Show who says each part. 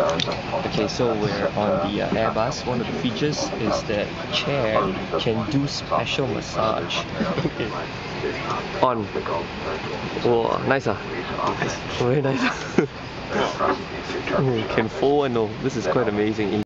Speaker 1: Okay, so we're on the Airbus. One of the features is that chair can do special massage. Okay. On. Oh, nice Nice. Very nice. Oh, can fold one, no. This is quite amazing.